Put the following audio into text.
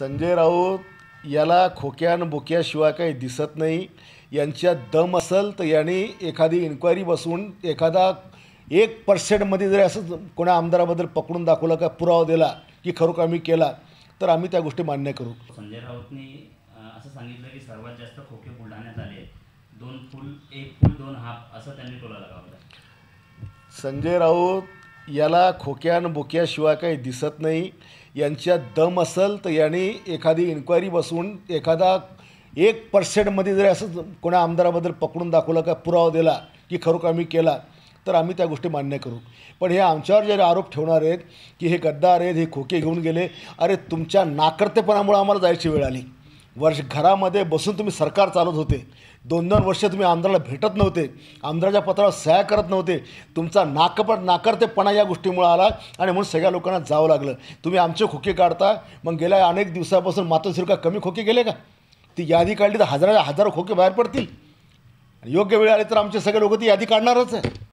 संजय राऊत याला खोक्यान बोक्याशिवाय काही दिसत नाही. यांच्यात दम असेल तर यांनी एखादी इन्क्वायरी बसवून एखादा 1% जरी असं कोणा आमदाराबद्दल पकडून दाखवलं का पुरावा दिला की खरोखर आम्ही केला तर आम्ही त्या गोष्टी मान्य करू. संजय राऊतनी असं सांगितलं की सर्वात जास्त खोके बुलढाण्यात आले, 2 फुल 1 फुल 2 हाफ असं त्यांनी टोला लगावला. संजय राऊत याला खोक्यान बोक्याशिवाय काही दिसत नाही. यांच्यात दम असेल तर यांनी एखादी इन्क्वायरी बसवून एखादा 1% जरी असं कोणा आमदाराबद्दल पकडून दाखवलं का पुरावा दिला की खरोखर आम्ही केला तर आम्ही त्या गोष्टी मान्य करू. पण हे आमच्यावर जे आरोप ठेवणार आहेत की हे गद्दार आहेत, हे खोके घेऊन गेले, अरे तुमच्या नाकर्तेपणामुळे आम्हाला जायची वेळ आली. घरामध्ये बसून तुम्ही सरकार चालवत होते, 2-2 वर्ष तुम्ही आमदाराला भेटत नव्हते, आमदाराच्या पत्रावर सह्या करत नव्हते. तुमचा नाकर्तेपणा या गोष्टीमुळे आला आणि म्हणून सगळ्या लोकांना जावं लागलं. तुम्ही आमचे खोके काढता. मग गेल्या अनेक दिवसापासून मातोश्री का कमी खोके गेले का? ती यादी काढली तर हजारो खोके बाहेर पडतील. योग्य वेळ आली तर आमचे सगळे लोक ती यादी काढणारच आहे.